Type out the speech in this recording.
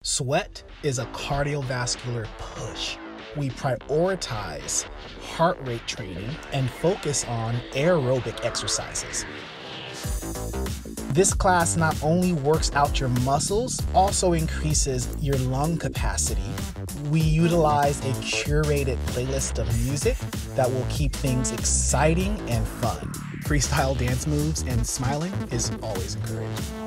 Sweat is a cardiovascular push. We prioritize heart rate training and focus on aerobic exercises. This class not only works out your muscles, also increases your lung capacity. We utilize a curated playlist of music that will keep things exciting and fun. Freestyle dance moves and smiling is always encouraged.